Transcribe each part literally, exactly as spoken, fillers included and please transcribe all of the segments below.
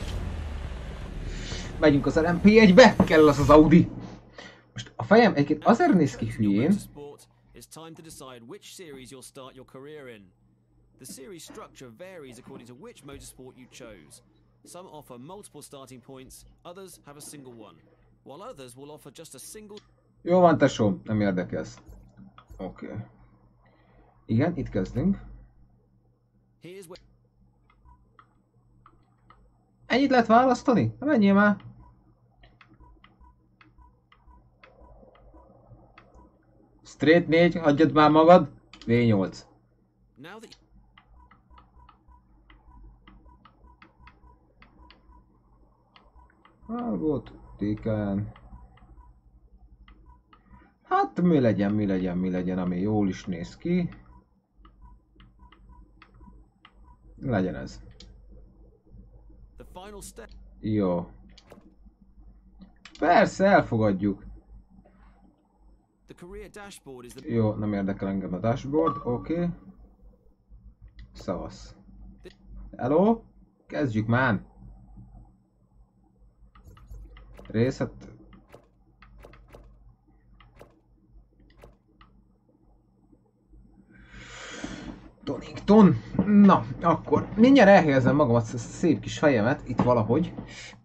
Megyünk az el em pé egybe, kell az az Audi. Most a fejem egyébként azért néz ki hülyén. It's time to decide which series you'll start your career in. The series structure varies according to which motorsport you chose. Some offer multiple starting points, others have a single one, while others will offer just a single... Jó van, tesóm, nem érdekelsz. Oké. Okay. Igen, itt kezdünk. Here's where... Ennyit lehet választani? Na menjél már! Straight négy, hagyjad már magad. vé nyolc. Now that... Ah, volt té ká en. Hát mi legyen, mi legyen, mi legyen, ami jól is néz ki. Legyen ez. The final step... Jó. Persze, elfogadjuk. The career dashboard is the... Jó, nem érdekel engem a dashboard, oké. Okay. Szavasz. Hello? Kezdjük már! Részlet... Donington. Na, akkor mindjárt elhelyezem magamat, a szép kis fejemet itt valahogy.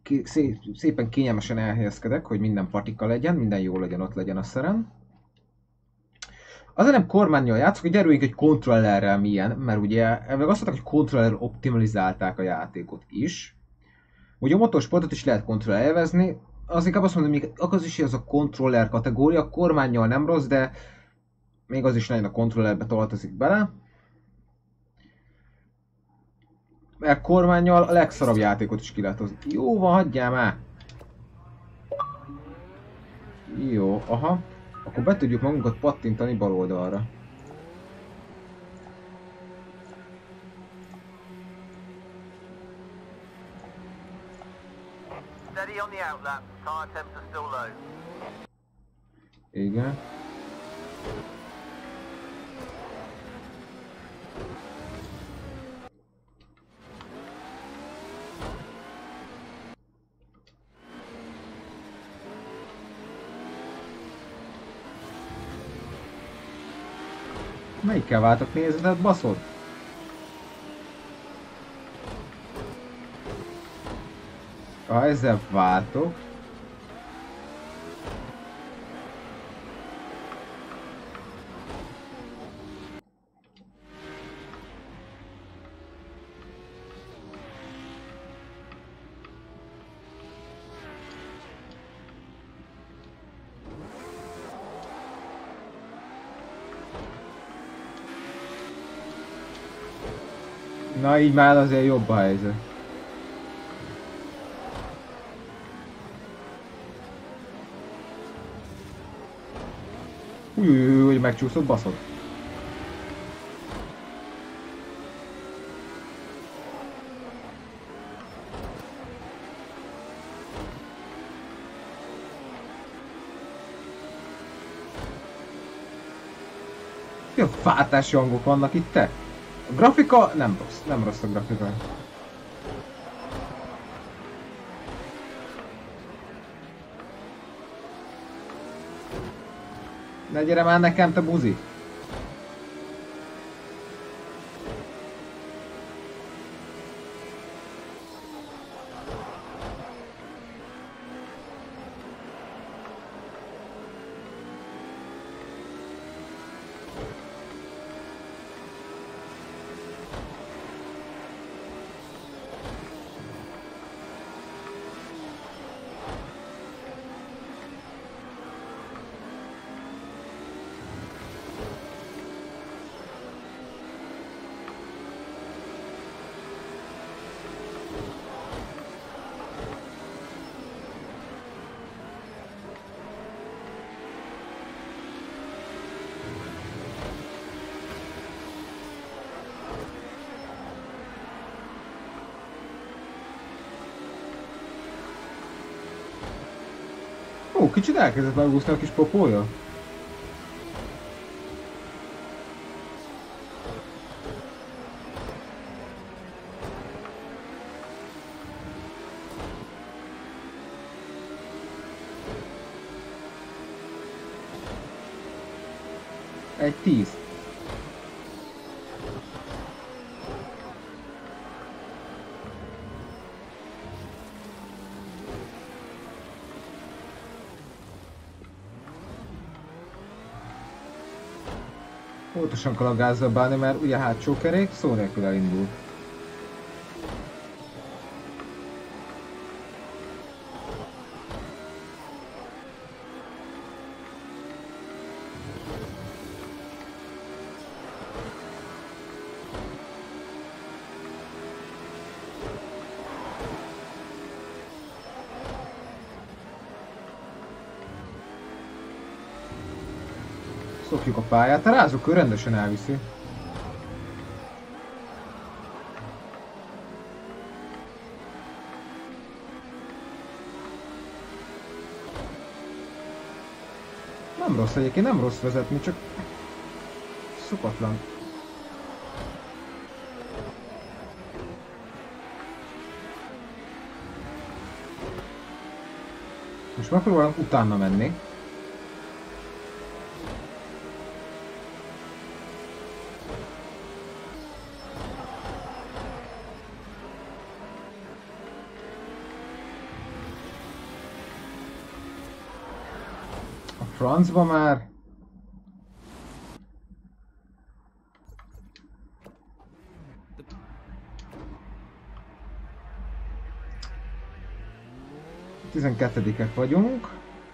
Szép, szépen kényelmesen elhelyezkedek, hogy minden patika legyen, minden jó legyen, ott legyen a szerem. azért nem kormánnyal játszok, hogy gyerüljünk egy kontrollerrel milyen, mert ugye meg azt mondták, hogy kontroller optimalizálták a játékot is. Ugye a motorsportot is lehet kontroller élvezni, az inkább azt mondom, hogy még az is az a kontroller kategória, a kormánnyal nem rossz, de még az is nagyon a kontrollerbe tartozik bele. Mert kormánnyal a legszarabb játékot is ki lehet hozni. Jó van, hagyjál már! Jó, aha. Akkor be tudjuk magunkat pattintani bal oldalra. Igen. Melyikkel váltok nézetet, baszod? Ha ezzel váltok. Na így már azért jobb a helyzet. Új, hogy megcsúszott, baszod. Milyen fátási hangok vannak itt, te? A grafika nem rossz, nem rossz a grafika. Ne gyere már nekem, te buzi! Ó, kicsit elkezdett megúszni a kis popója. Egy tíz. Óvatosan kell a gázzal bánni, mert ugye hátsó kerék szó nélkül elindul. Szokjuk a pályát, a rázókő rendesen elviszi. Nem rossz egyébként, nem rossz vezetni, csak szokatlan. Most megpróbálom utána menni. Francba már. tizenkettedikek vagyunk.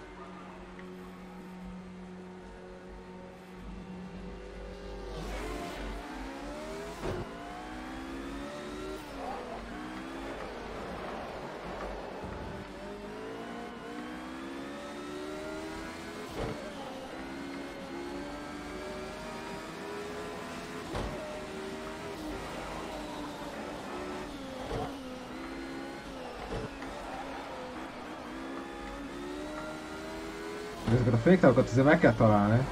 Ezeket a féktalokat azért meg kell találni.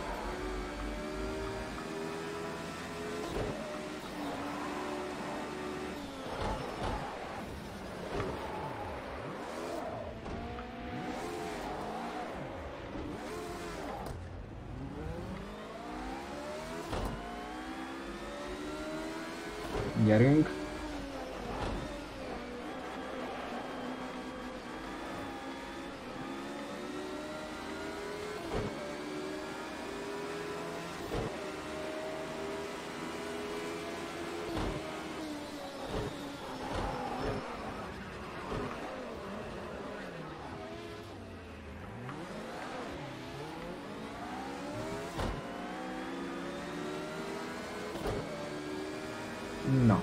Gyerünk. Na.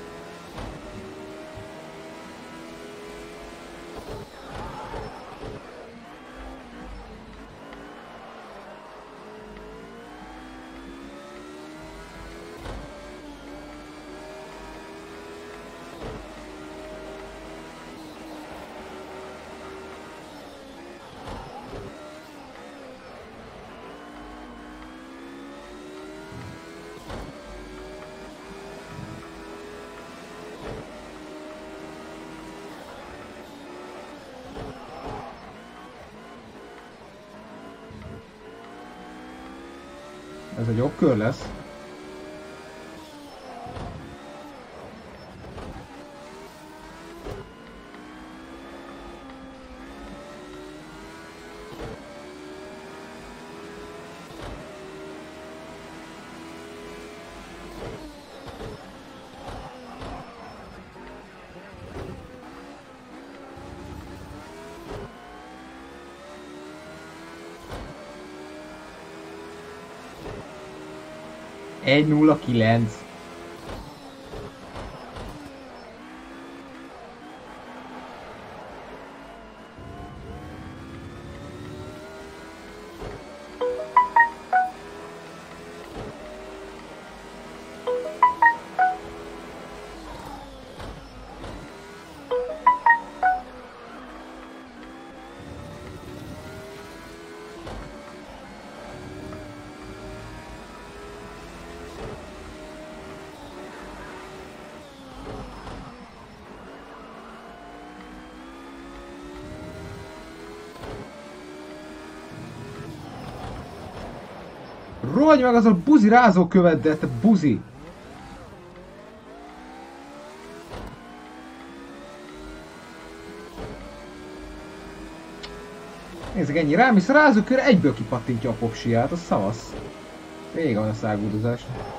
Ez egy jobb kör lesz. egy nulla kilenc. Rohagy meg az a buzi rázókövet, de te buzi! Nézzük, ennyi rám, és a rázókör egyből kipattintja a popsiját, a szavasz. Vége van a szágúdozásnak.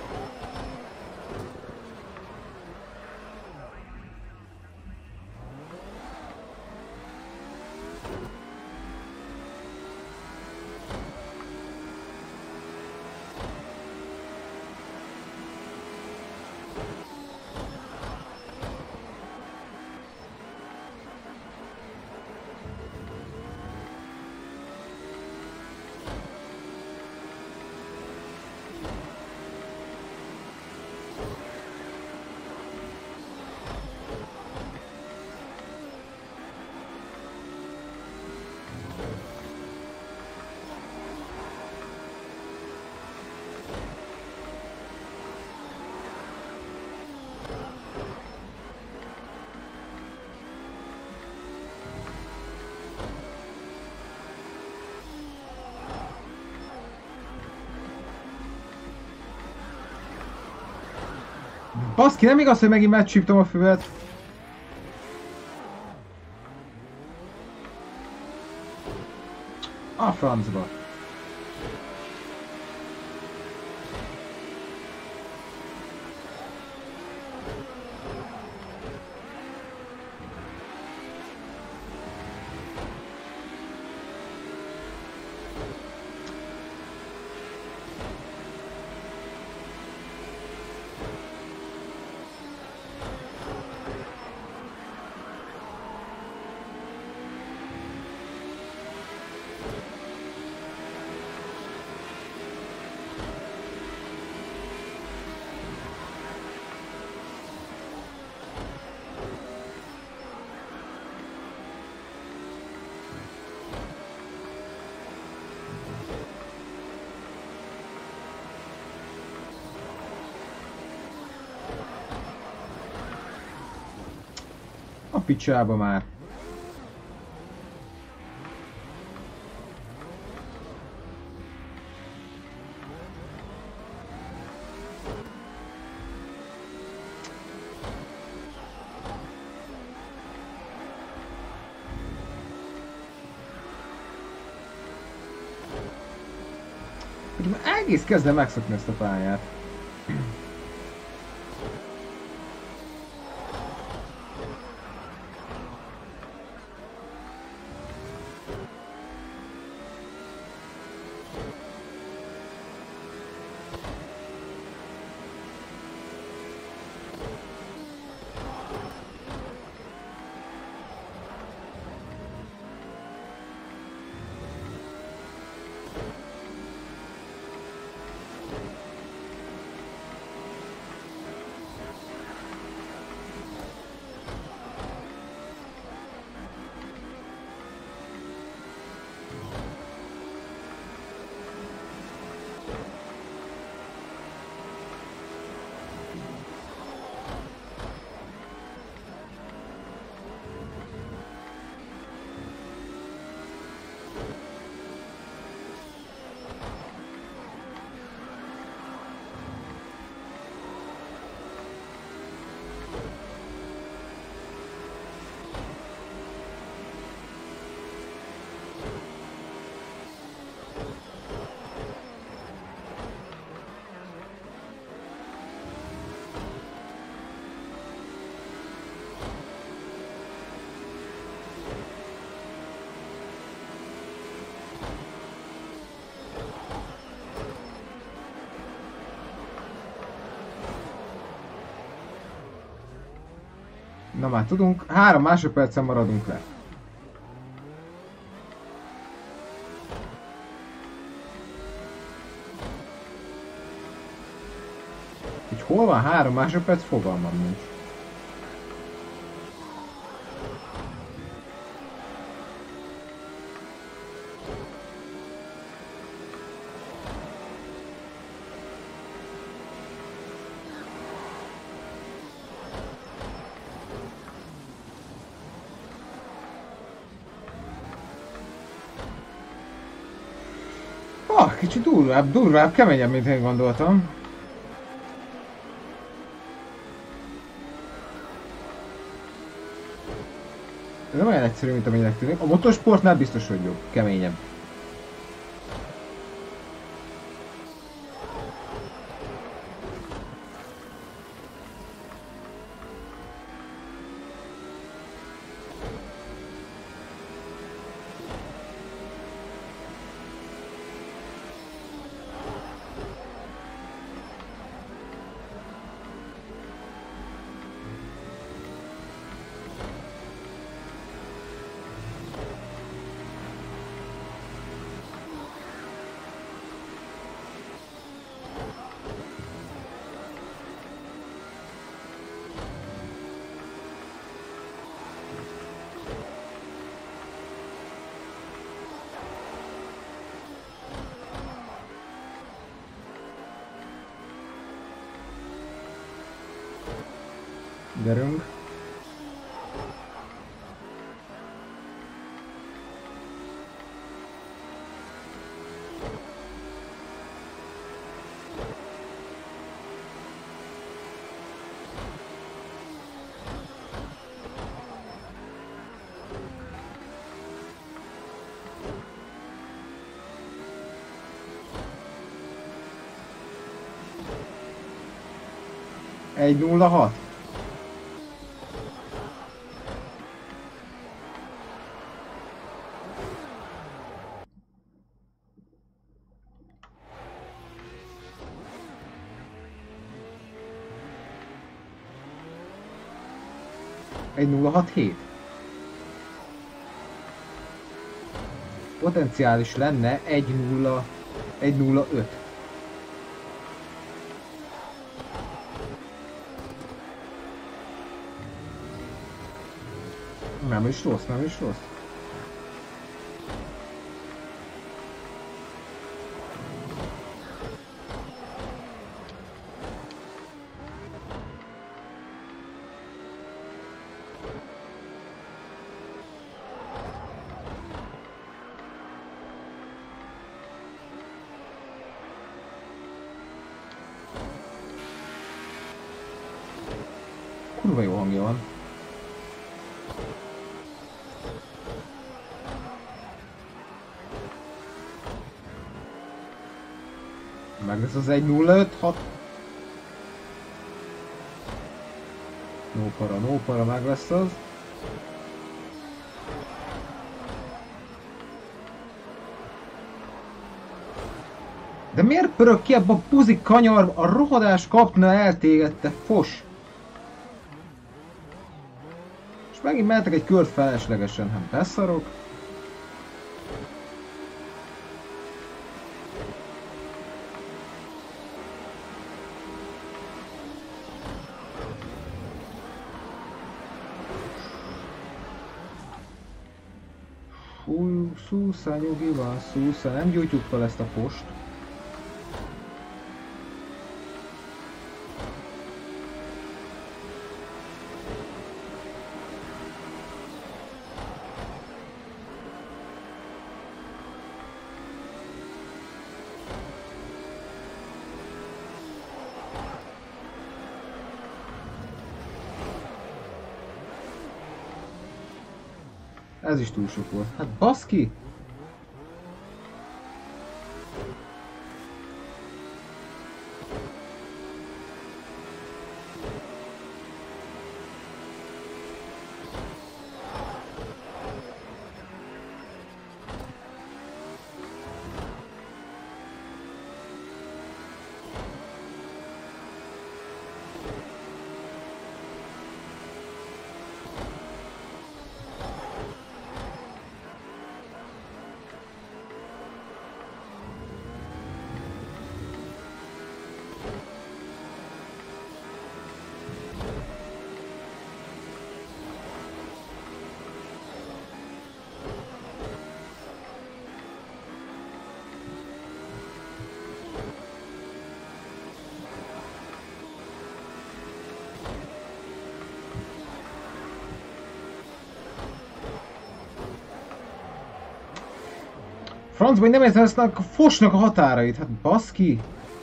Baszki, nem igaz, hogy megint megcsíptem a füvet. A francba. picsába már! Egész kezdem megszokni ezt a pályát. Na már tudunk, három másodpercen maradunk le. Hogy hol van három másodperc, fogalmam nincs. Ah, kicsit durvább, durvább, keményebb, mint én gondoltam. Ez nem olyan egyszerű, mint amilyenek tűnik. A motorsportnál biztos, hogy jobb, keményebb. Gyerünk. egy nulla hat. egy nulla hat hét. Potenciális lenne egy nulla egy nulla öt. Nem is rossz, nem is rossz. kurva jó hangja van. Meg lesz az egy nulla öt hat. No para, no para, meg lesz az. De miért pörög ki ebbe a puzi kanyar? A rohadás kapna el téged, te fos! És megint mehetek egy kört feleslegesen, hát beszarok. Fúj, szúszál, nyugi van, szúszál, nem gyújtjuk fel ezt a post. Ez is túl sok volt. Hát baszki! Francba, hogy nem érzem ezt a fosnak a határait, hát baszki!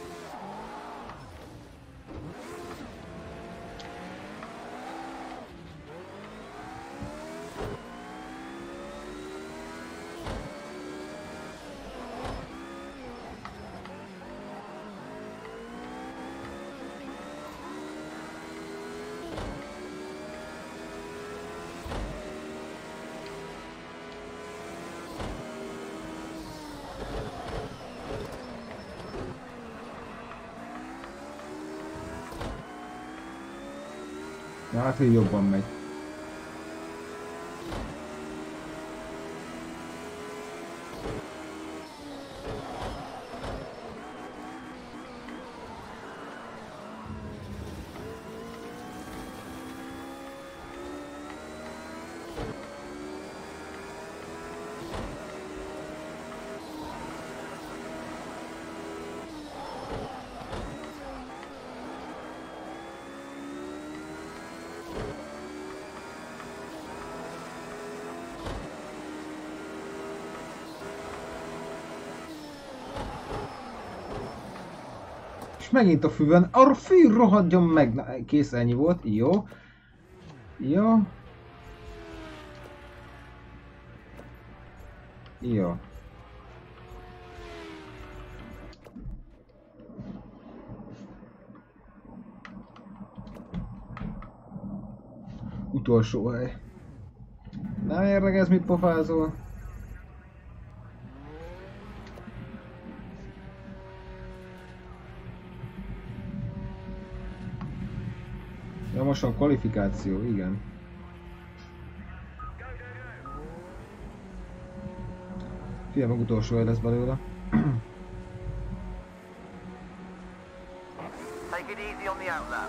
Ja, hát, hogy jobban megy. És megint a füvön, a fű rohadjon meg, na, kész, ennyi volt, jó. Jó. Jó. Utolsó hely. Nem érdekes, mit pofázol? Ja, most van kvalifikáció, igen. Figyelj meg, utolsó hely lesz belőle. Take it easy on the outlap.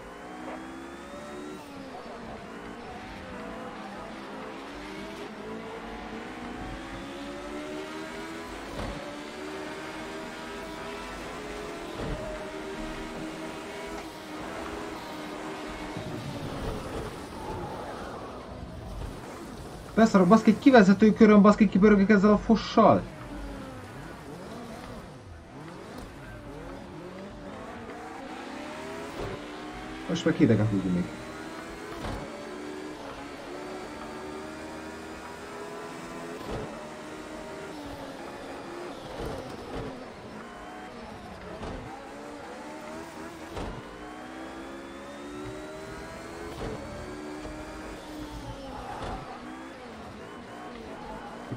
Beszarok, baszki, egy kivezető körön, baszki, kipörögök ezzel a fossal. Most meg hideg a húgumik.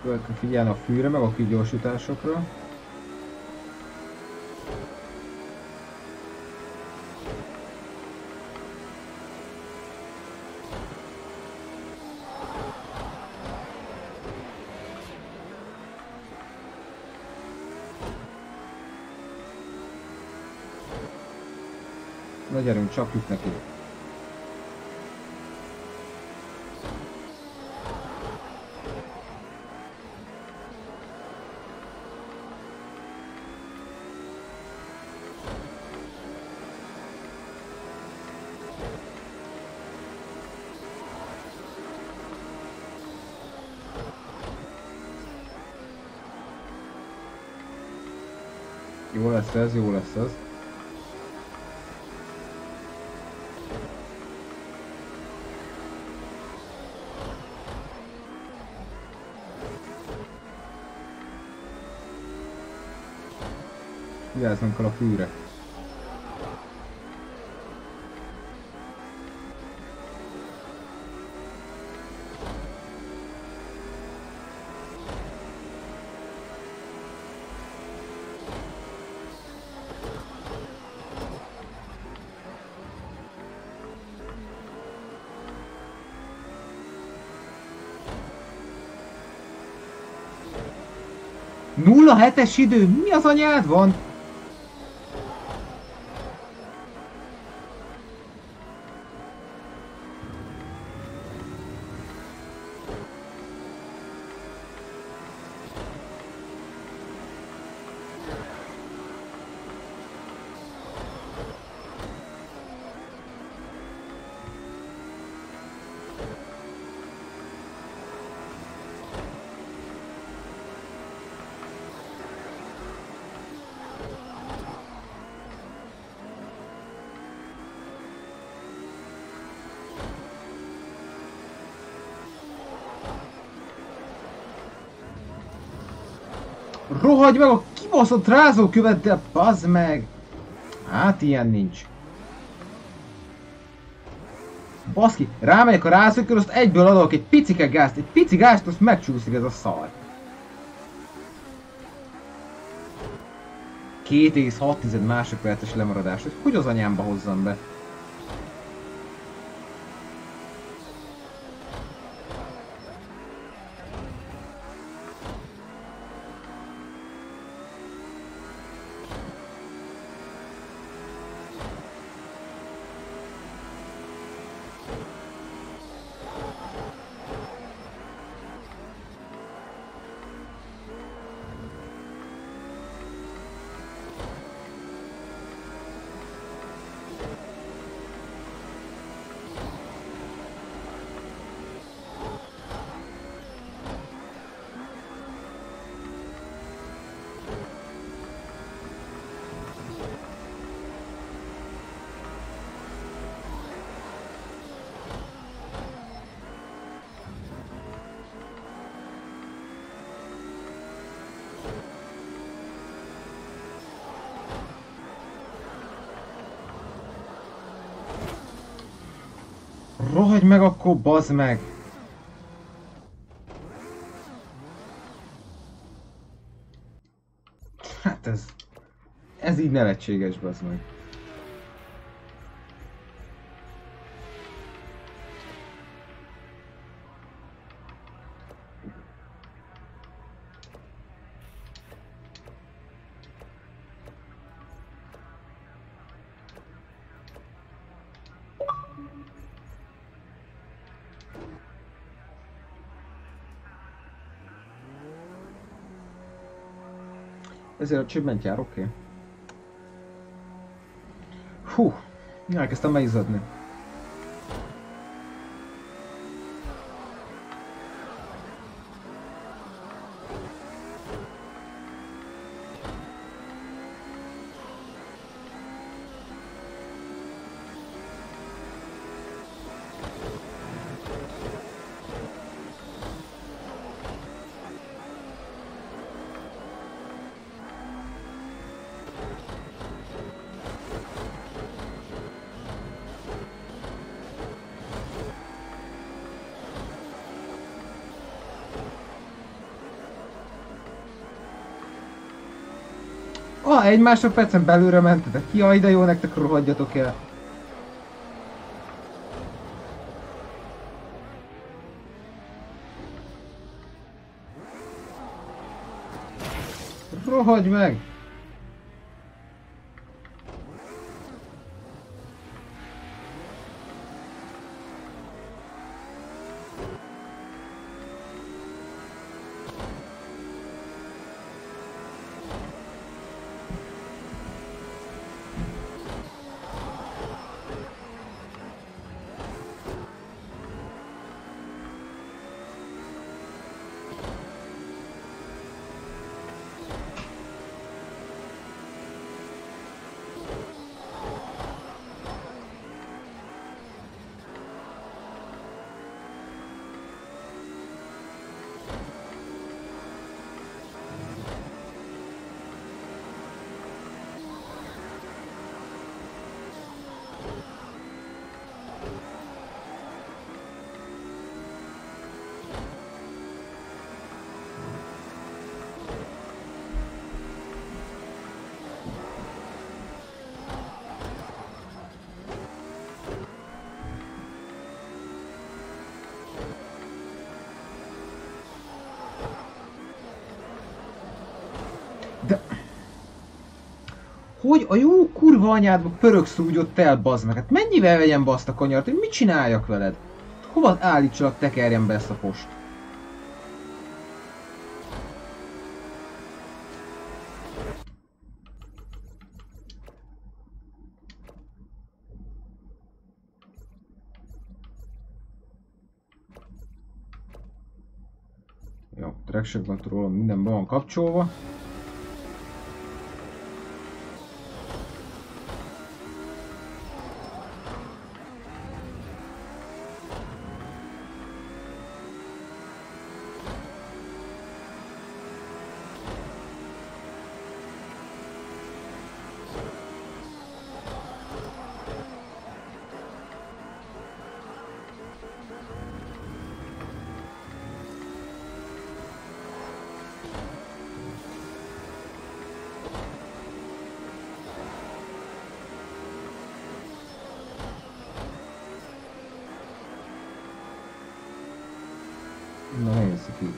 Következő figyelni a fűre, meg a kigyorsításokra. Na gyerünk, csapjuk neki. Jó lesz ez, jó lesz ez. Vigyáznunk kell a fűre. nulla hetes idő? Mi az anyád van? Rohagy meg a kibaszott rázókövet, de bazd meg! Hát ilyen nincs. Baszki, rámegyek a rázókör, azt egyből adok egy picike gázt, egy pici gázt, azt megcsúszik ez a szar. két egész hat másodperces lemaradás, hogy hogy az anyámba hozzam be? Rohagy meg akkor, bazd meg! Hát ez... Ez így nevetséges, bazd meg. Ezért a csöbbent jár, oké. Okay. Hú, elkezdtem megizzadni. Ha egy másodpercen belőle mentetek, jaj de jó, nektek rohadjatok el. Rohadj meg! De... Hogy a jó kurva anyádba pöröksz úgy ott el, bazd meg? Hát mennyivel vegyem be azt a kanyart, hogy mit csináljak veled? Hova állítsalak, tekerjem be ezt a post? Jó, traction control, minden be van kapcsolva. Na, helyezzük így.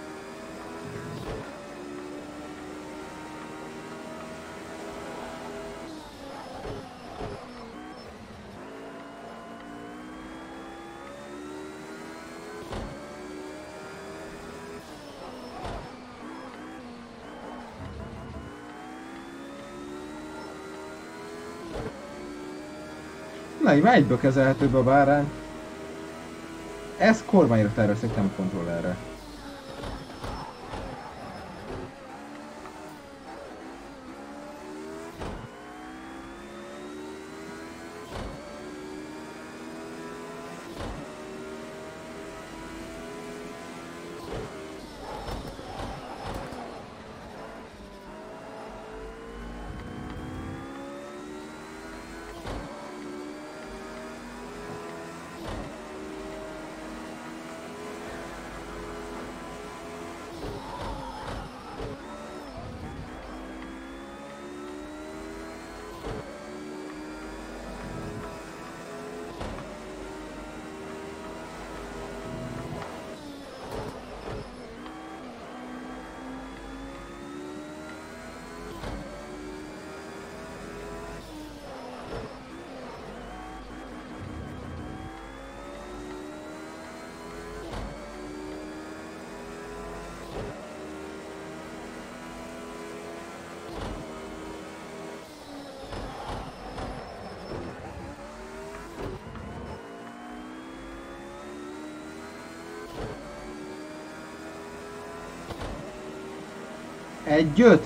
Na, így már egyből kezelhetőbb a bárány. Ez kormányra tervezték, nem kontrollerre. Együtt!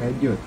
Egy öt.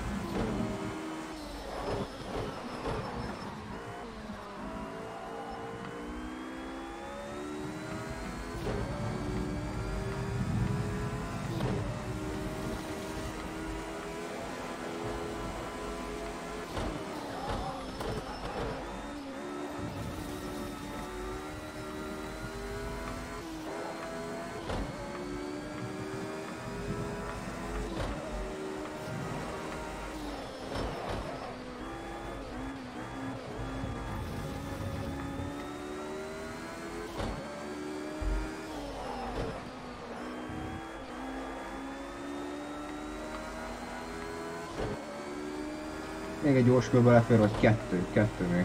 Még egy gyors körbe lefér, vagy kettő, kettő még.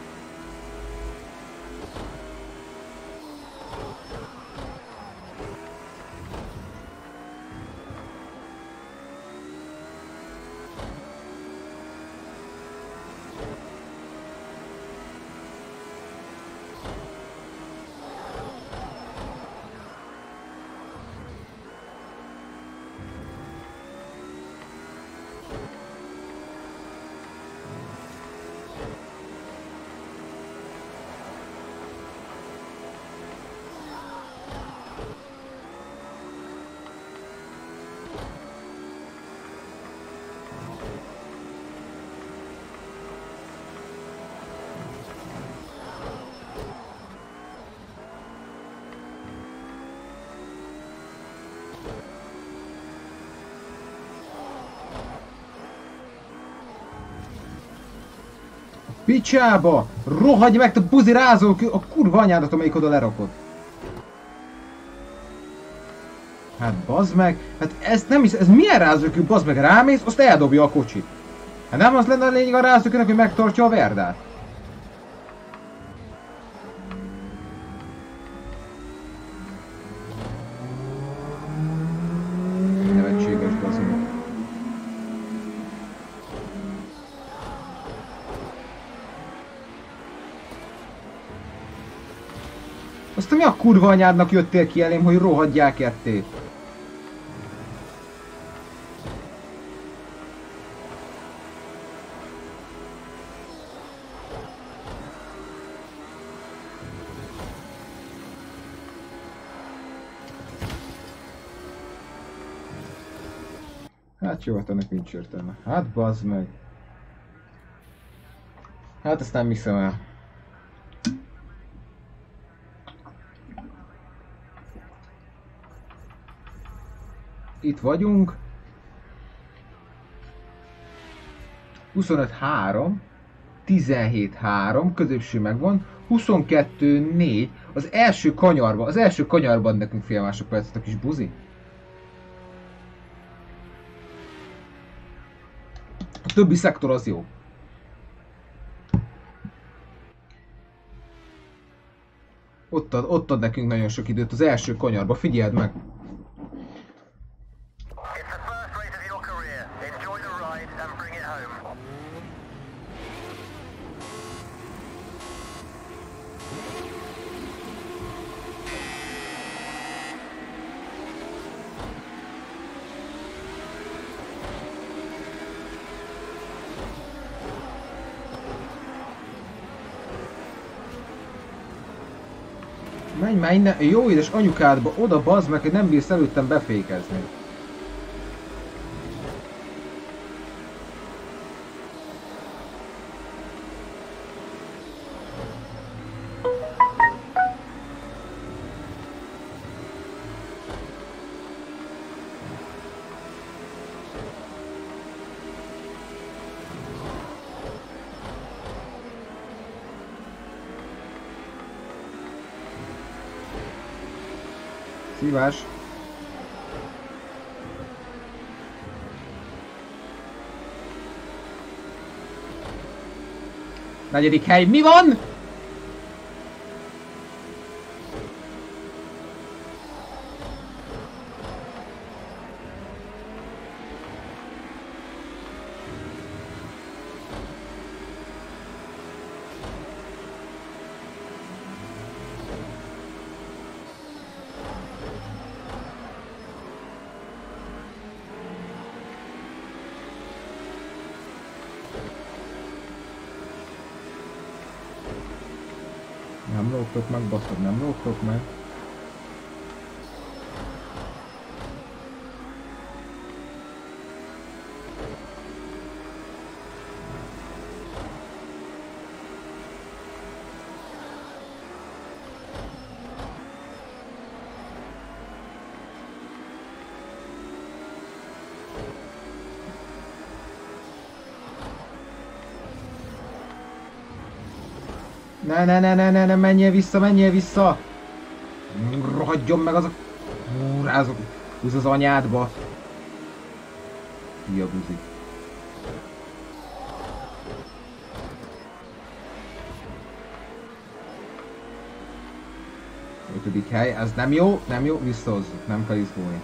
Picsába! Rohadj meg, te buzi rázó, a kurva anyádat, amelyik oda lerakod. Hát bazd meg, hát ez nem is, ez milyen rázókő, bazd meg, rámész, azt eldobja a kocsit. Hát nem az lenne a lényeg a rázókőnek, hogy megtartja a verdát? Nevetséges, bazd meg. Azt mi a kurva anyádnak jöttél ki elém, hogy rohadják ettét? Hát jó, hát ennek nincs értelme. Hát bazd meg. Hát ezt nem hiszem el. Itt vagyunk. huszonöt három, tizenhét három, középső megvan, huszonkettő négy, az első kanyarban, az első kanyarban nekünk fél másodpercet a kis buzi. A többi szektor az jó. Ott ad, ott ad nekünk nagyon sok időt az első kanyarba, figyeld meg! Menj már innen, jó édes anyukádba, oda bazd meg, hogy nem bírsz előttem befékezni. Szívás. Negyedik hely, mi van? Nem lógtok meg, baszod, nem lógtok meg. Ne, ne, ne, ne, ne, ne, menjél vissza, menjél vissza! Rohadjon meg az a... Rázok, húz az anyádba! Hülye buzi. Ötödik hely, ez nem jó, nem jó, visszahozzuk, nem kell izgulni.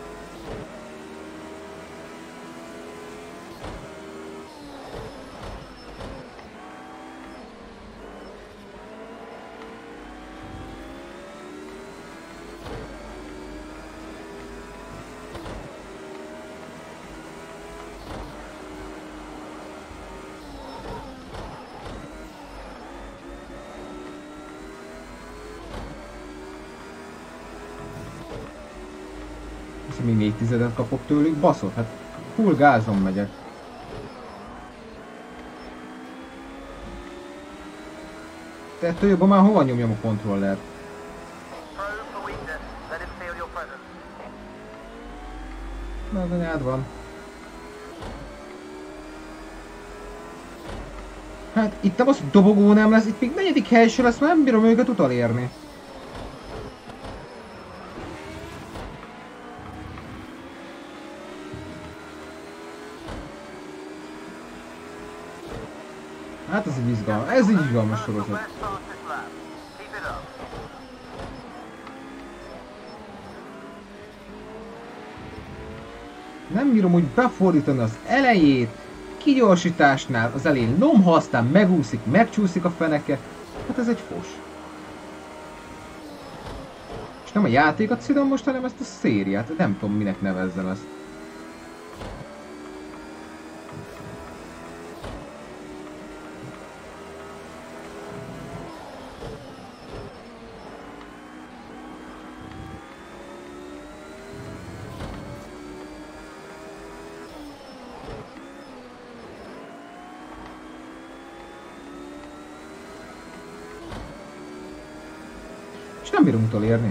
Még négy tizedet kapok tőlük, baszott, hát full gázon megyek. Te ettől jobban már hova nyomjam a kontrollert? Na, az anyád van. Hát itt nem az, hogy dobogó nem lesz, itt még negyedik helysor lesz, már nem bírom őket utolérni. Hát ez egy izgalmas, ez egy izgalmas sorozat. Nem bírom úgy befordítani az elejét, kigyorsításnál az elején lomha, aztán megúszik, megcsúszik a feneke. Hát ez egy fos. És nem a játékot szidom most, hanem ezt a szériát, nem tudom minek nevezzem ezt. És nem bírom utolérni.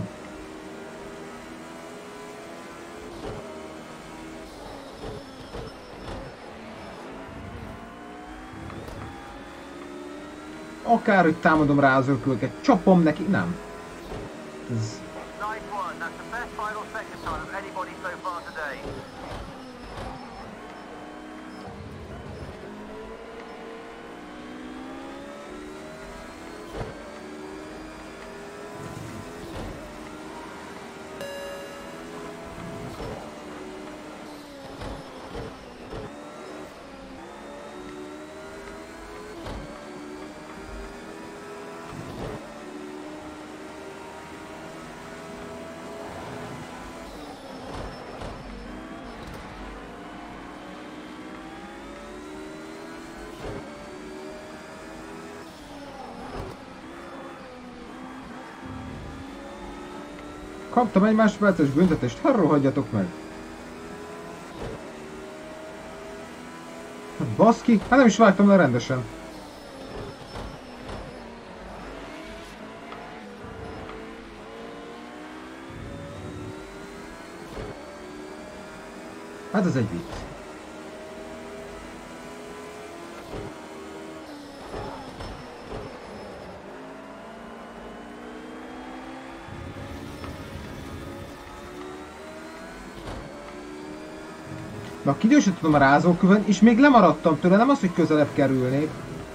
Akár, hogy támadom rá az örökülöket, csapom neki, nem. Ez... Kaptam egy másodperces büntetést, hát rohadjatok meg! Hát baszki, hát nem is vágtam le rendesen. Hát ez egy vicc. Na, kigyorsítottam a rázókövön, és még lemaradtam tőle, nem az, hogy közelebb kerülnék.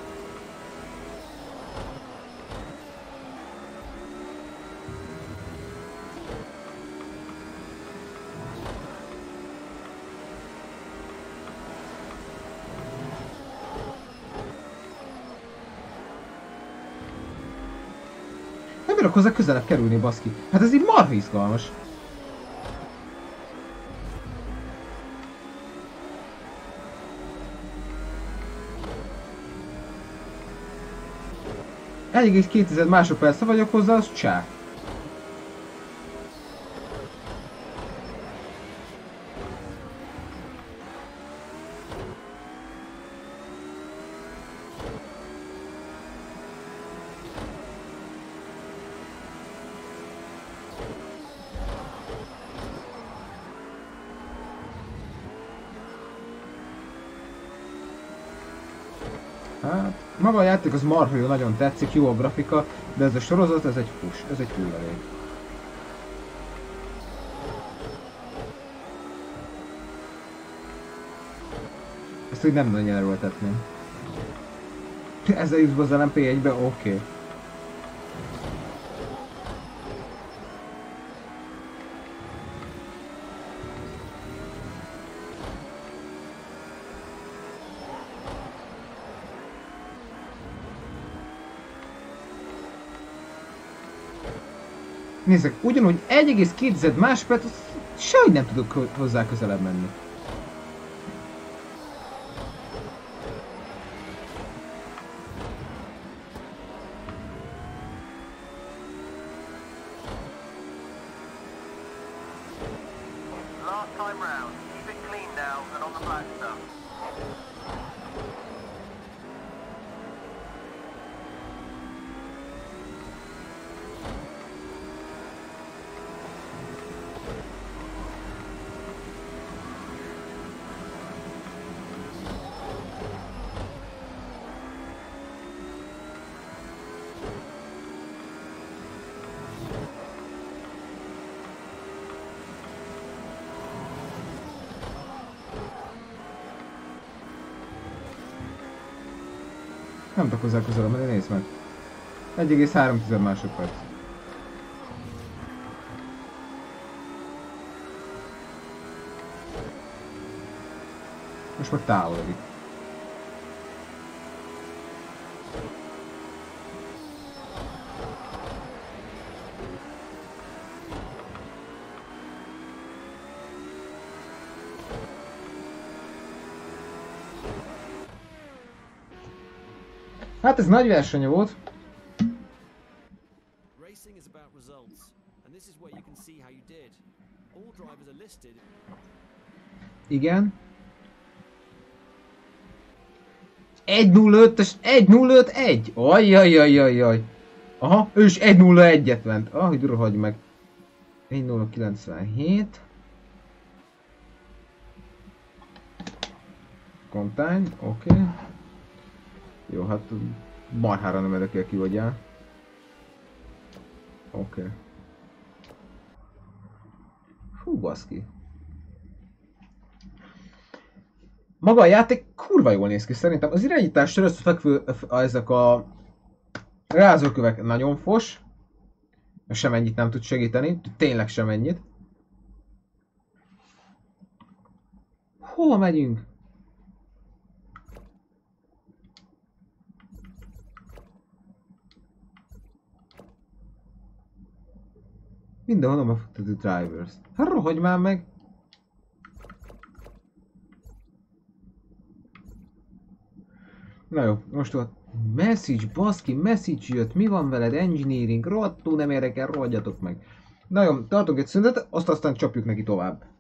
Nem bírok hozzá közelebb kerülni, baszki. Hát ez így marha izgalmas. egy egész két másodpercre vagyok hozzá, az csá. Hát, maga a játék az marha jó, nagyon tetszik, jó a grafika, de ez a sorozat, ez egy hús, ez egy hulladék. Ezt úgy nem nagyon erőltetném. Ezzel jutsz be az el em pé egybe, oké. Okay. Nézzek, ugyanúgy egy egész két másodperc, sehogy nem tudok hozzá közelebb menni. Last time round. Keep it clean now and on the black stuff. Nem tudok hozzá közelebb menni, nézd meg. egy egész három másodperc. Most már távolodik. Hát ez nagy verseny volt. Racing is about results, and this is where you can see how you did. All drivers are listed. Igen. egy nulla ötös, egy nulla öt egy! Ajjajajajaj! Aha, ő is egy nulla egyet ment. Ah, hogy rohagy meg. egy nulla kilencvenhét. Contain, oké. Okay. Jó, hát marhára nem érdekel ki vagy el. Oké. Okay. Hú, baszki. Maga a játék kurva jól néz ki szerintem. Az irányítás fekvő ezek a rázókövek nagyon fos. Semennyit nem tud segíteni, tényleg semennyit. Hova megyünk? Mindenhol nem a drivers. Hát rohagy már meg! Na jó, most ott message, baszki, message jött, mi van veled, engineering, rohadtul nem érdekel, rohadjatok meg. Na jó, tartunk egy szünetet, azt aztán csapjuk neki tovább.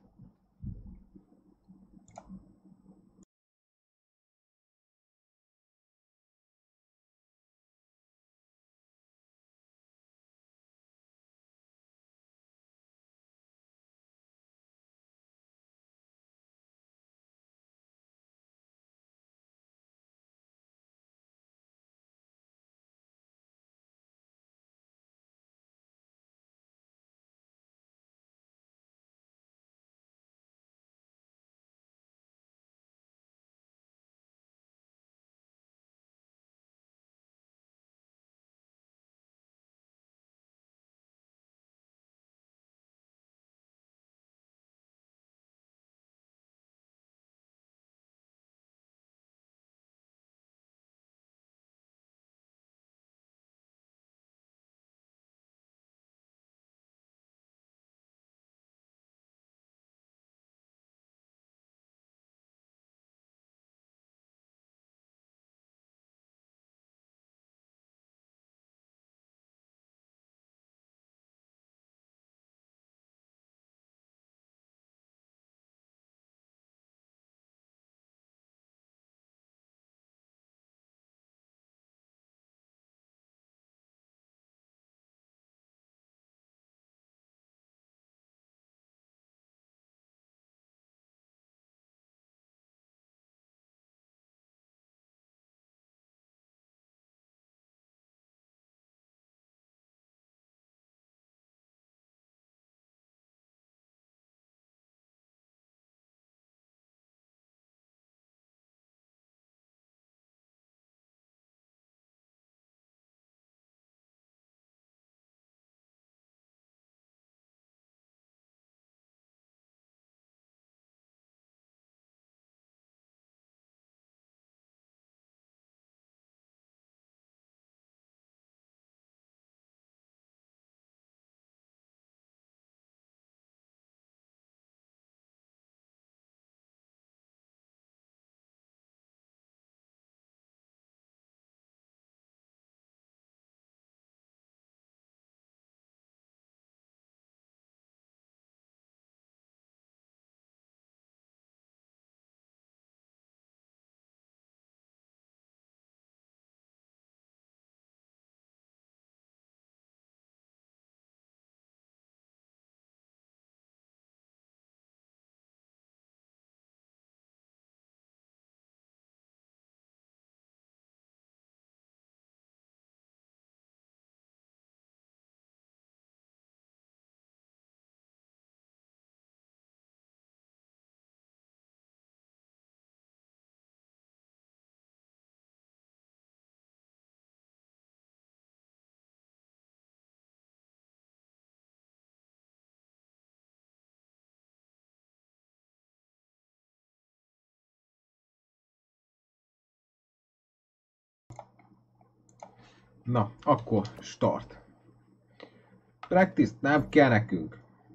Na, akkor start. Practice nem kell nekünk.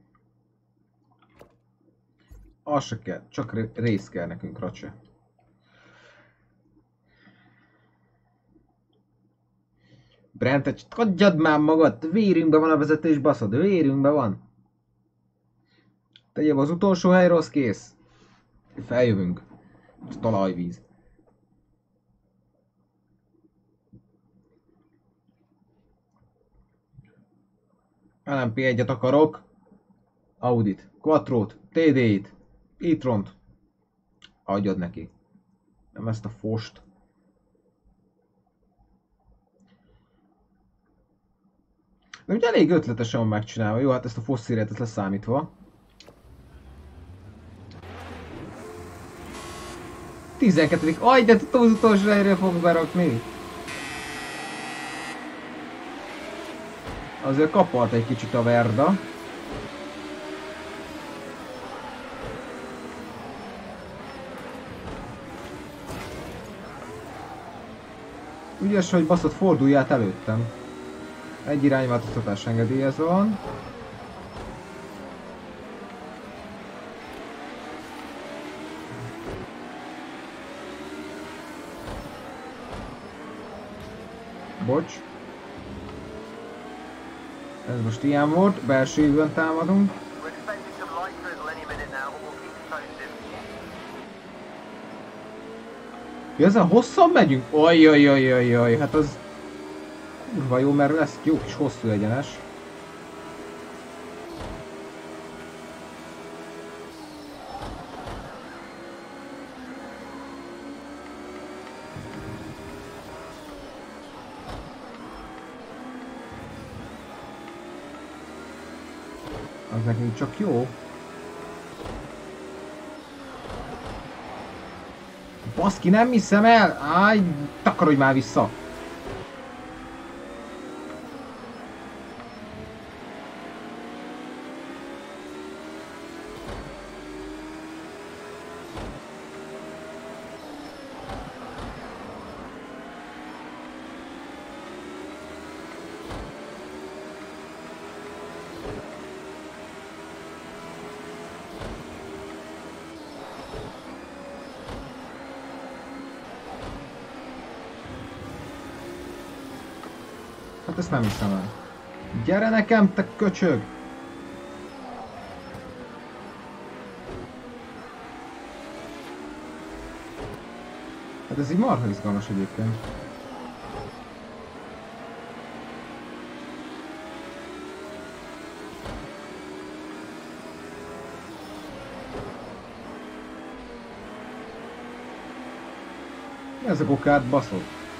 Az se kell, csak rész kell nekünk, racse. Brent, adjad már magad, vérünkbe van a vezetés, baszod, vérünkbe van. Tegyél az utolsó hely, rossz, kész. Feljövünk. Ez talajvíz. el em pé egyet akarok. Audit, Quattrót, té dé-t, e-tront. Adjad neki. Nem ezt a fost. De ugye elég ötletesen van megcsinálva. Jó, hát ezt a fosszíret, ezt leszámítva. tizenkettedik Aj, de tudom, az utolsó helyre fogok berakni. Azért kapart egy kicsit a Verda. Ügyes, hogy baszott, fordulját előttem. Egy irányváltoztatás engedélyezve van. Bocs. Ez most ilyen volt, belső évben támadunk. Ja, ezen hosszan megyünk? Ojjajjajjajjaj, hát az... kurva jó, mert lesz jó kis hosszú egyenes. Az nekünk csak jó. Baszki, nem hiszem el! Áj, takarodj már vissza! Hát ezt nem hiszem el. Gyere nekem, te köcsög! Hát ez így marha izgalmas egyébként. Ez a kokát baszod.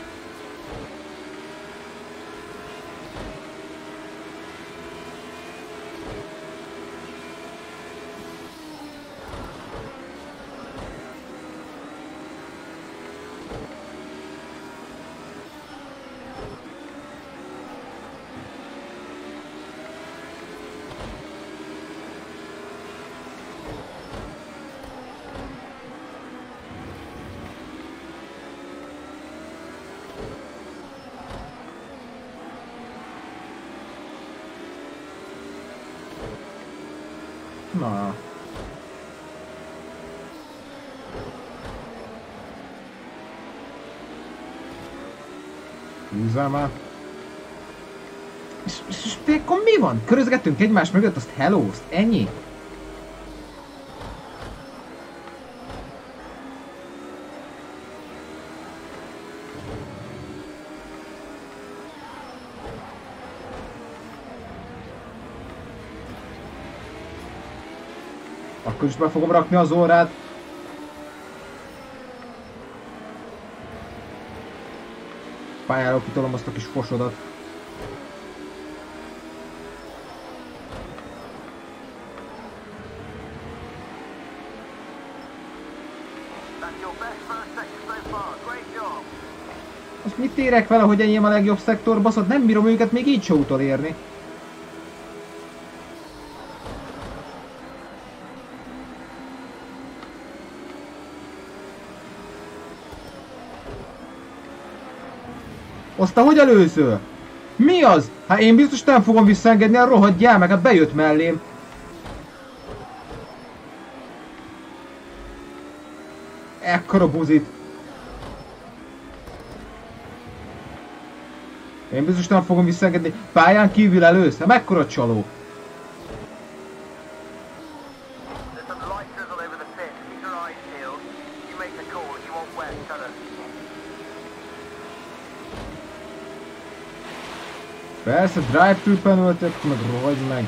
Na. Húzzál már. És, és, és akkor mi van? Körözgettünk egymás mögött, azt hello-zt, ennyi? Akkor is be fogom rakni az órát. Pályára kitolom azt a kis fosodat. Most mit érek vele, hogy enyém a legjobb szektor, baszod? Nem bírom őket még így se utolérni. Azt hogy előző? Mi az? Hát én biztos nem fogom visszaengedni, a rohadjál meg, hát bejött mellém. Ekkora buzit. Én biztos nem fogom visszaengedni. Pályán kívül elősz? Hát mekkora csaló? There's some light drizzle over the pit. Keep your eyes peeled. You make the call. You want wet, tell us. Persze, drive-thru paneltek, meg rohagy meg.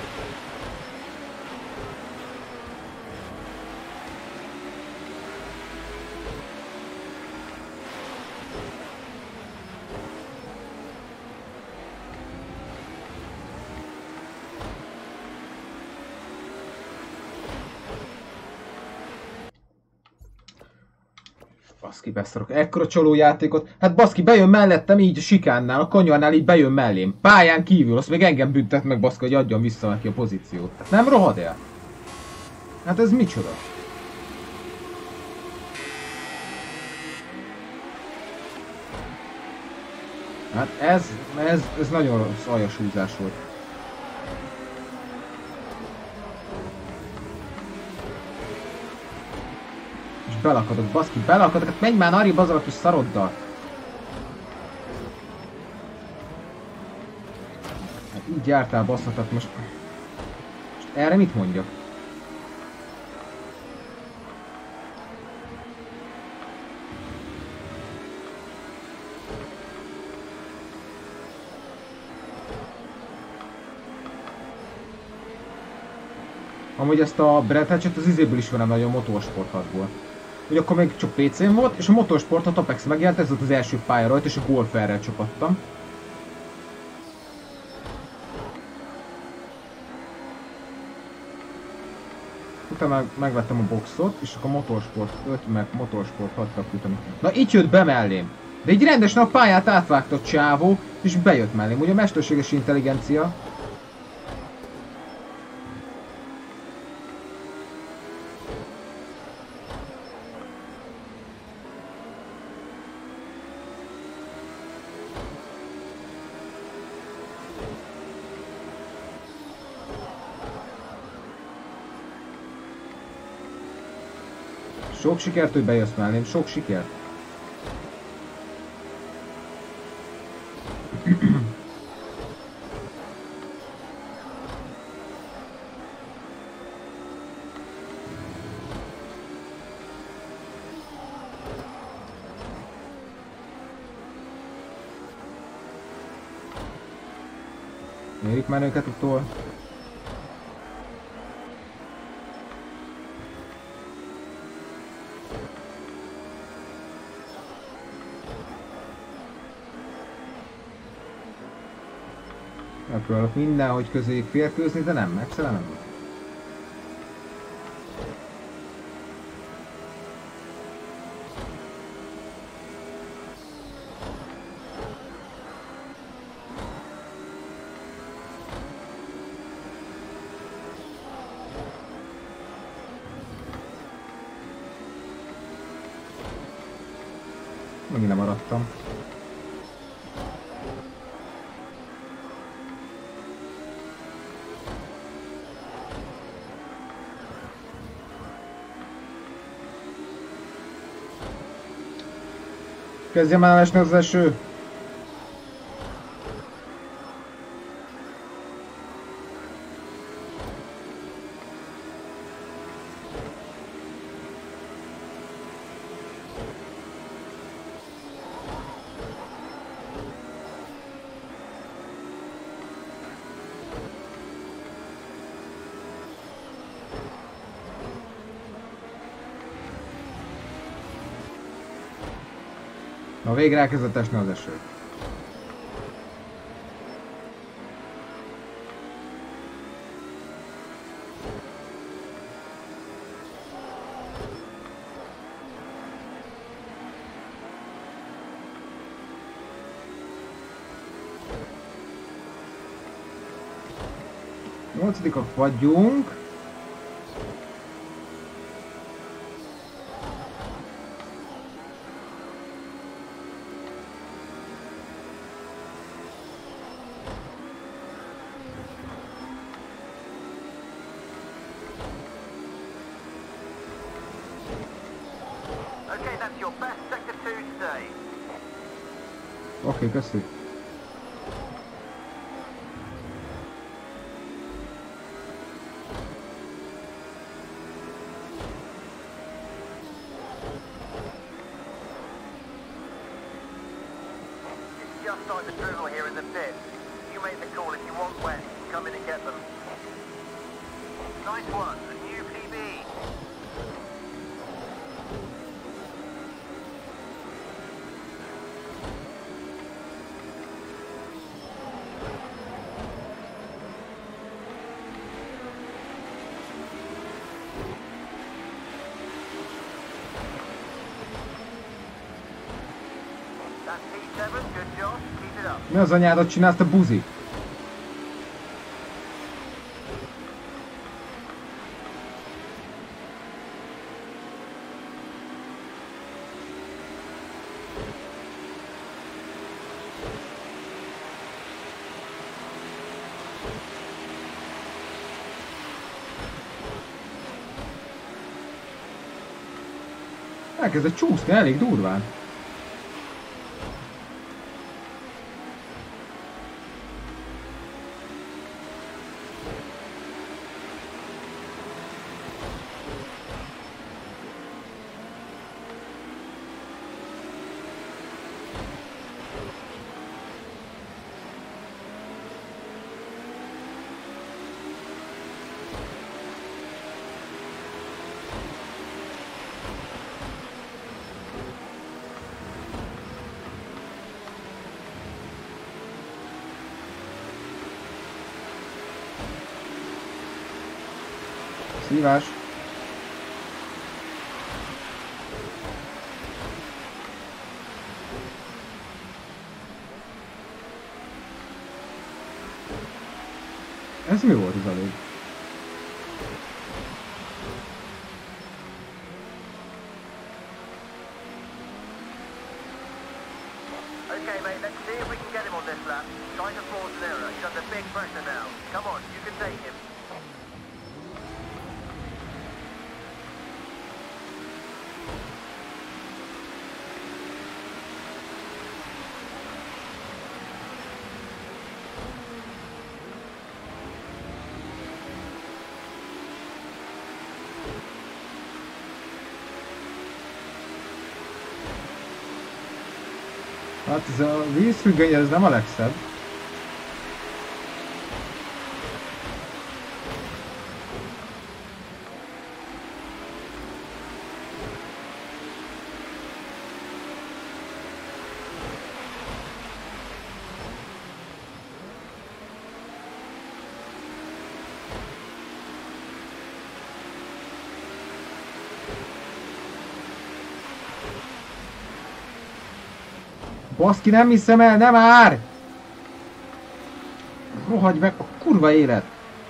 Baszki, beszarok. Ekkora csaló játékot. Hát baszki, bejön mellettem így a sikánnál, a kanyarnál így bejön mellém. Pályán kívül, azt még engem büntet meg baszki, hogy adjam vissza neki a pozíciót. Tehát nem rohad el? Hát ez micsoda? Hát ez, ez, ez nagyon rossz aljas húzás volt. És belakadok, baszki, belakadok, hát menj már arrébb azzal a kis szaroddal. Hát így jártál, basszatat, most... most erre mit mondjak? Amúgy ezt a Brad Hatchet az izéből ismerem nagyon, Motorsport hatból. Ugye akkor még csak pé cén volt, és a Motorsport hat Apex megjelent, ez volt az első pálya rajta, és a Golferrel csapattam. Utána megvettem a boxot, és akkor Motorsport öt meg Motorsport hattal futani. Na itt jött be mellém. De így rendesen a pályát átvágta a csávó, és bejött mellém. Ugye a mesterséges intelligencia. Sok sikert, hogy bejössz mellém, sok sikert. Érik már őket utol. Megpróbálok mindenhogy közéjük férkőzni, de nem, egyszerűen nem. Megint lemaradtam. Kezdjem el esni az eső. Na végre elkezdett esni az eső. Nyolcadikak vagyunk. Oké, okay, köszi. Just starting to drizzle here in the pit. You make the call. If you want wet, you can come in and get them. Nice one. A new P B. That's P seven. Good job. Keep it up. Mi az anyádat csinálsz, te buzi? Elkezdett csúszni elég durván. Szívás. Ez mi volt az előbb? Okay, mate, let's see if we can get him on this lap. Trying to force an error. He's under big pressure now. Come on, you can take him. Hát ez a vízfüggöny, ez nem a legszebb. Baszki, nem hiszem el, nem már! Rohagy meg a kurva élet!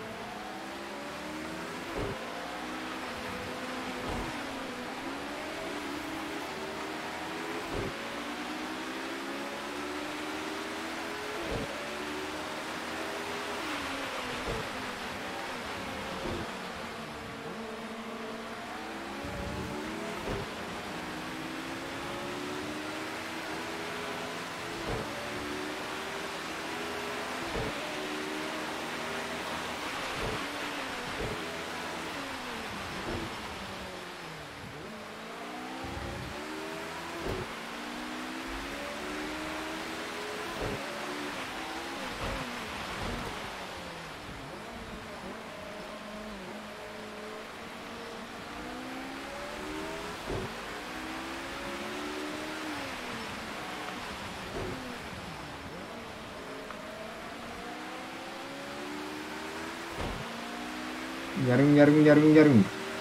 Nyerünk, nyerünk, nyerünk, nyerünk.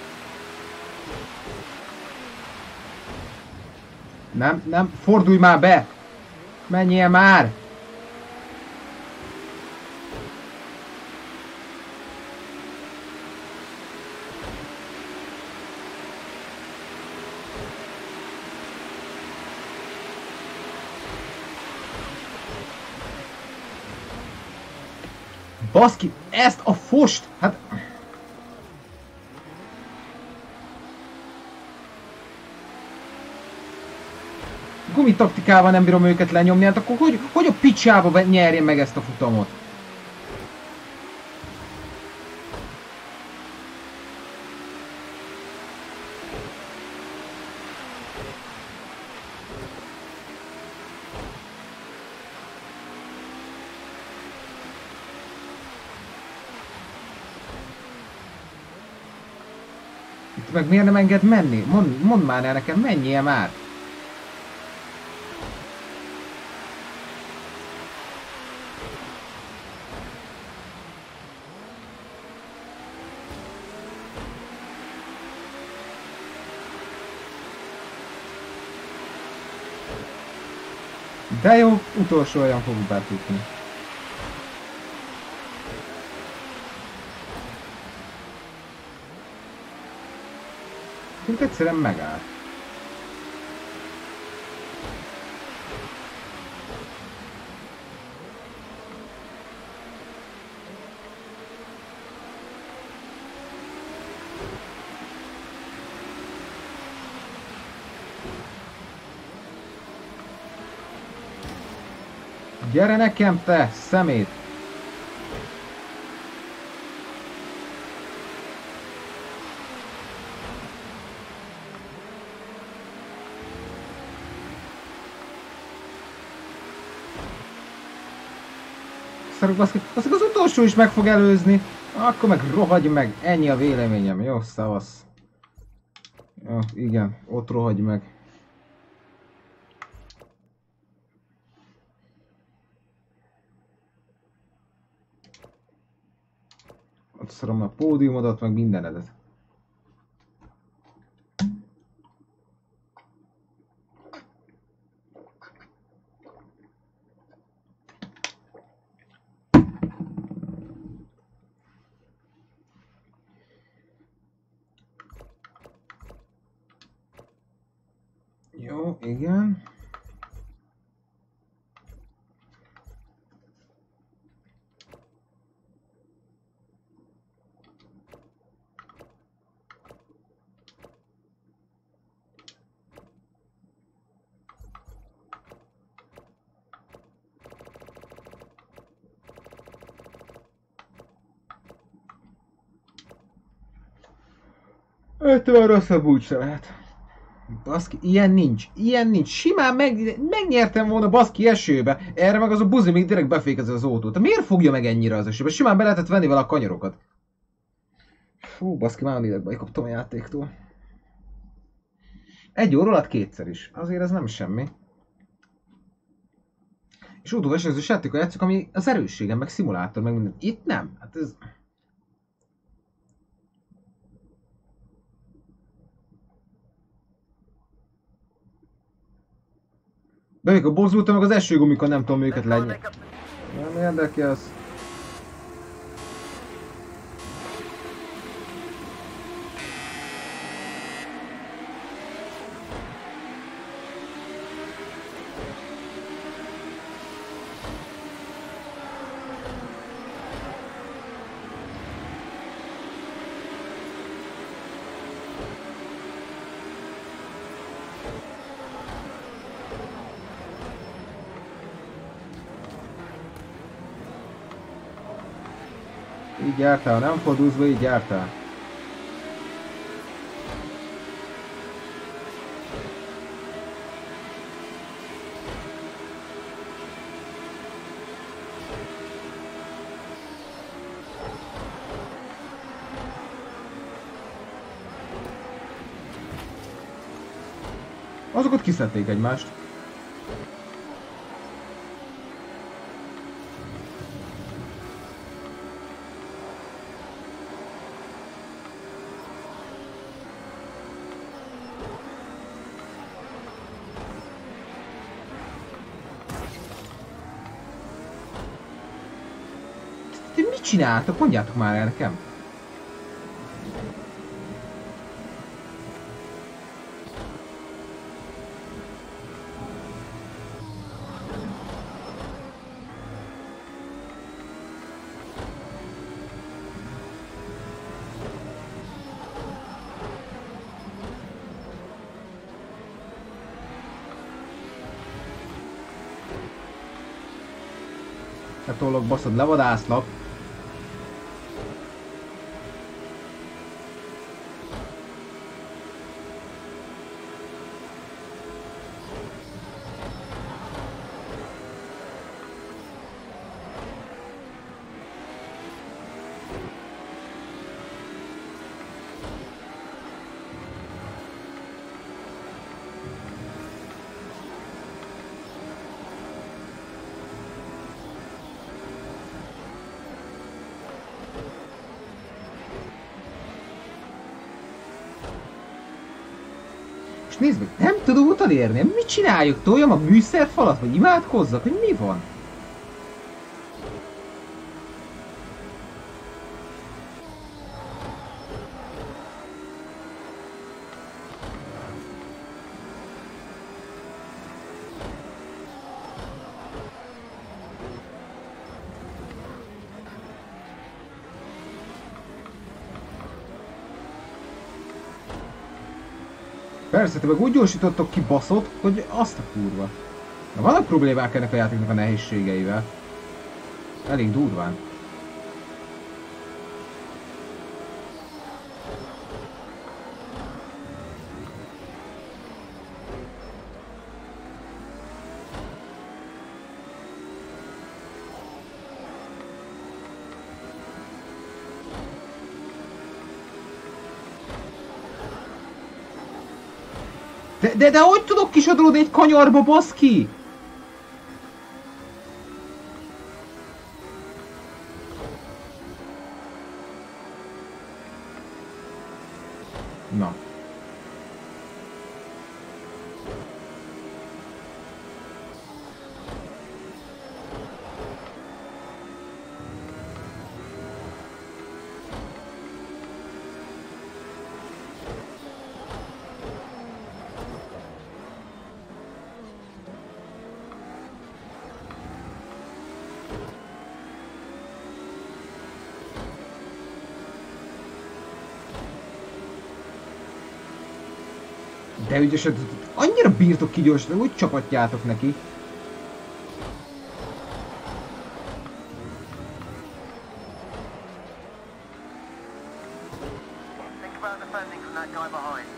Nem, nem, fordulj már be! Menjél már! Baszki, ezt a fost! Hát... gumitaktikával nem bírom őket lenyomni, hát akkor hogy, hogy a picsába nyerjen meg ezt a futamot? Itt meg miért nem enged menni? Mond, mondd már el nekem, menjél már! De jó, utolsó olyan fogunk betudni. Mint egyszerűen megállt. Gyere nekem, te szemét! Szarok baszki, azt az utolsó is meg fog előzni. Akkor meg rohagy meg, ennyi a véleményem. Jó, szavasz. Jó, igen, ott rohagy meg. Ott szarom a pódiumodat, meg mindenedet. Jó, igen. Ettől rosszabb úgy se lehet. Baszki, ilyen nincs, ilyen nincs. Simán meg, megnyertem volna baszki esőbe. Erre meg az a buzi még direkt befékezi az autót. Miért fogja meg ennyire az esőbe? Simán be lehetett venni vele a kanyarokat. Fú, baszki, már a lélekbe kaptam a játéktól. Egy óra alatt kétszer is. Azért ez nem semmi. És autóversenyzős játékkal játszok, ami az erősségem, meg szimulátor, meg minden. Itt nem. Hát ez... De amikor borzultam, meg az esőgumikon nem tudom őket lenni. Nem érdekel az. Így jártál, nem fordulsz be, így jártál. Azokat kiszedték egymást. Mit csináltok? Mondjátok már el nekem. Letolok, baszod, levadászlak. És nézd meg, nem tudom utolérni, mit csináljuk? Toljam a műszerfalat, vagy imádkozzak, hogy mi van? Persze, te meg úgy gyorsítottok ki baszot, hogy azt a kurva. Na, vannak problémák ennek a játéknak a nehézségeivel. Elég durván. De, de, de hogy tudok kisodolódni egy kanyarba, baszki? Na. De ügyesen, annyira bírtok kigyorsítani, úgy csapatjátok neki. Think about defending from that guy behind.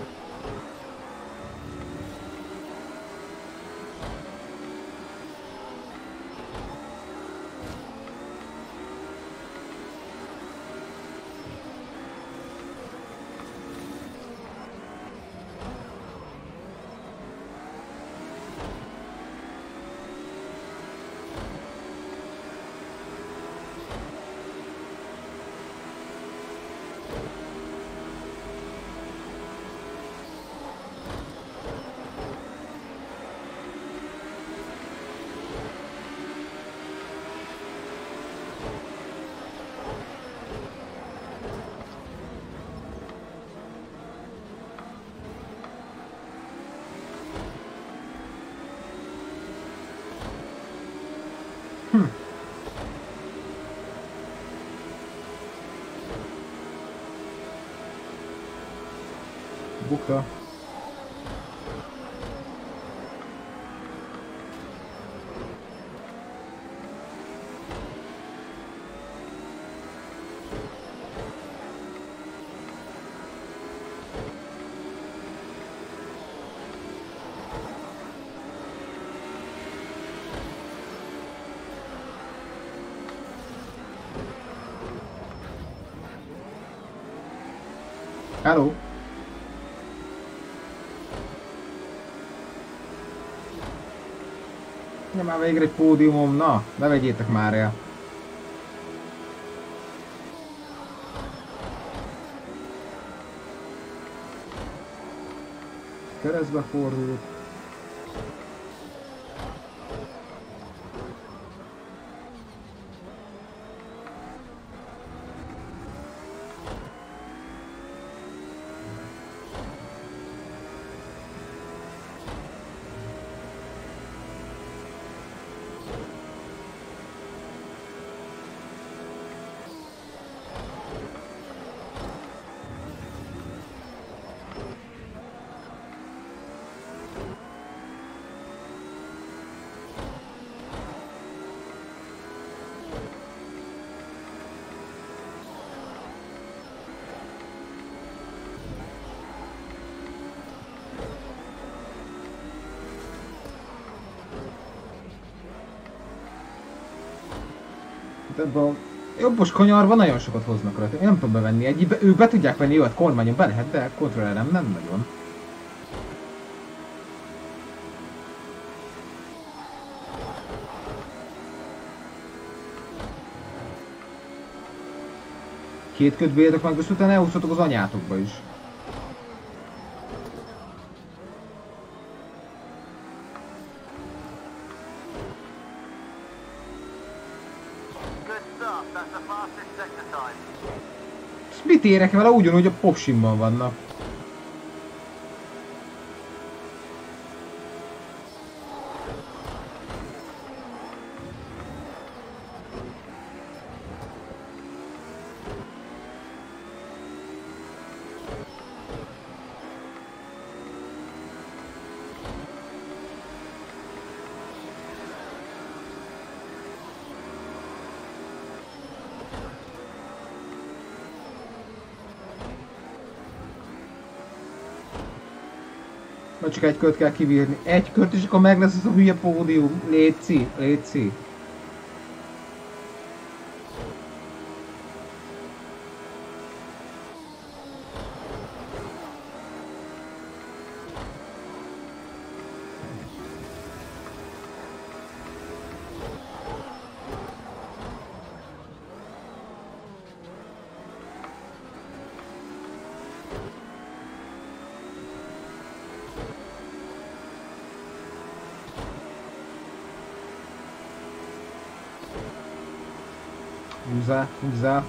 Bukta. Hello. Ja, már végre egy pódiumom, na, ne vegyétek már el. Keresztbe fordult. Ebben a jobbos kanyarban nagyon sokat hoznak rajta. Én nem tudom bevenni egyikbe, ők be tudják venni, jó, hát kormányon be lehet, de kontrollerem nem nagyon. Két kötbe értek meg, és utána elhúzhatok az anyátokba is. Good stuff. That's the fastest sector time. Ezt mit érek vele? Ugyanúgy a popsimban vannak. Na csak egy kört kell kivírni. Egy kört, és akkor meg lesz az a hülye pódium. Léci, léci. Húzzá, húzzá.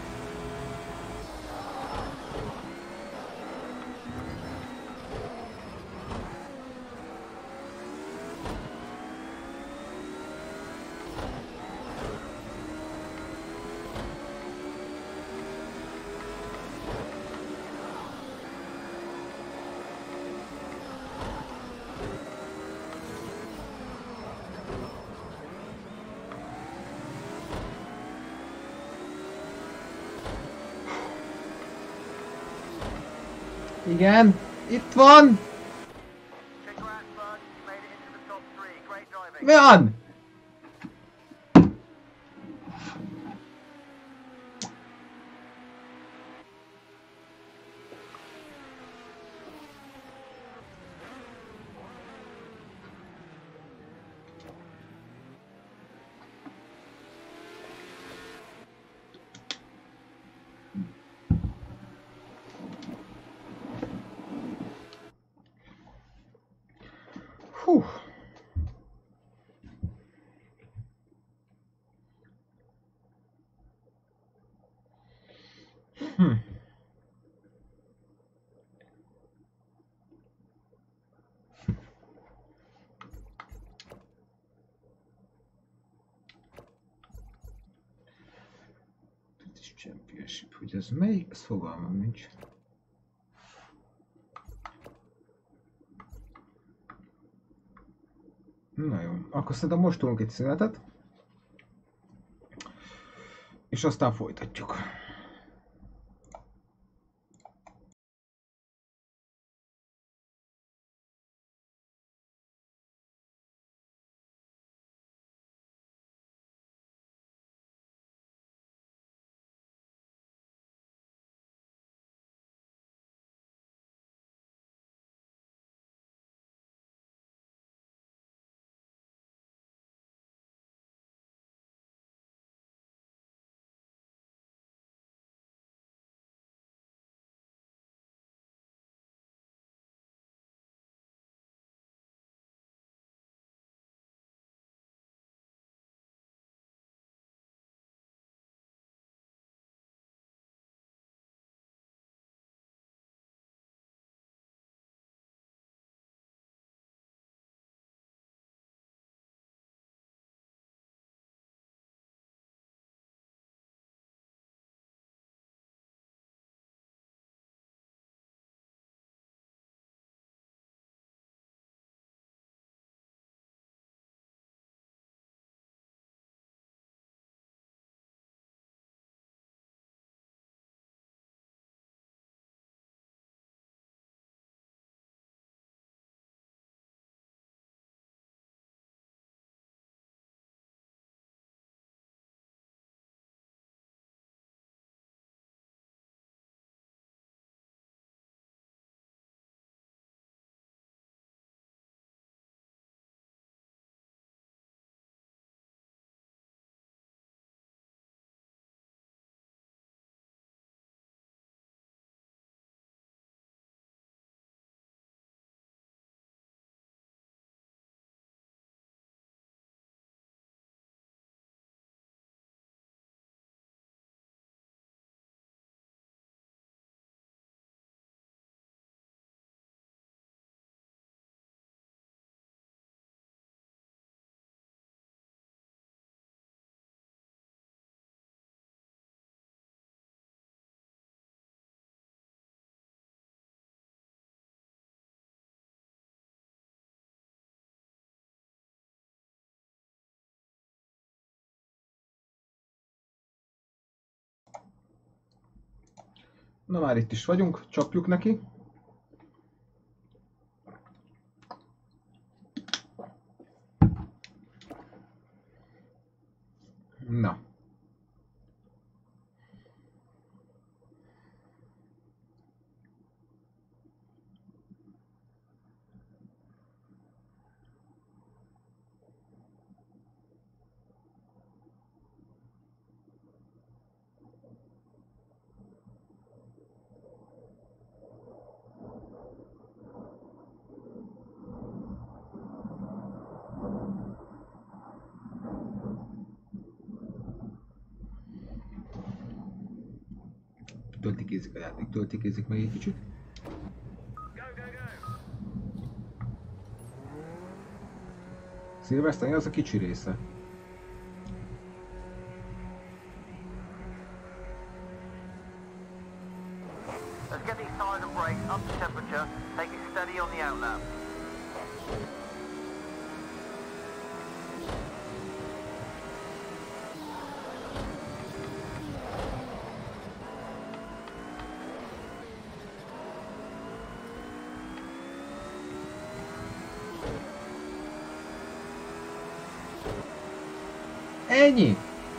Igen, itt van! Congrats, bud. You made it into the top three. Great driving. Mi van? Hú. Hm. British Championship, hogy ez melyik? Ez fogalmam nincs. Na jó, akkor szerintem most tudunk egy szünetet. És aztán folytatjuk. Na már itt is vagyunk, csapjuk neki. Na. Töltikézik a játék, töltikézik meg egy kicsit. Szilveszter, az a kicsi része. Let's get these tires and brakes up to temperature. Take it steady on the outlap. Ennyi!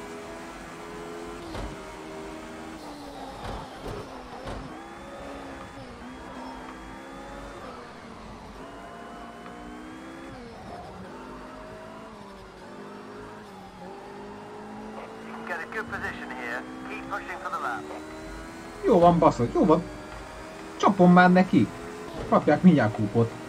Get a good position here. Keep pushing for the lap. Jó van, baszod, jó van. Csapom már neki. Kapják mindjárt kúpot.